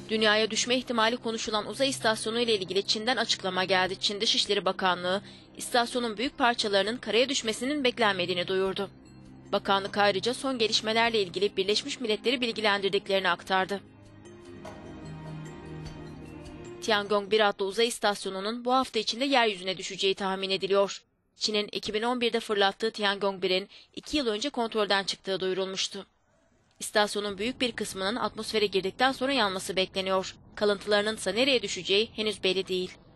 Dünyaya düşme ihtimali konuşulan uzay istasyonu ile ilgili Çin'den açıklama geldi. Çin Dışişleri Bakanlığı, istasyonun büyük parçalarının karaya düşmesinin beklenmediğini duyurdu. Bakanlık ayrıca son gelişmelerle ilgili Birleşmiş Milletleri bilgilendirdiklerini aktardı. Tiangong-1 adlı uzay istasyonunun bu hafta içinde yeryüzüne düşeceği tahmin ediliyor. Çin'in 2011'de fırlattığı Tiangong-1'in 2 yıl önce kontrolden çıktığı duyurulmuştu. İstasyonun büyük bir kısmının atmosfere girdikten sonra yanması bekleniyor. Kalıntılarının ise nereye düşeceği henüz belli değil.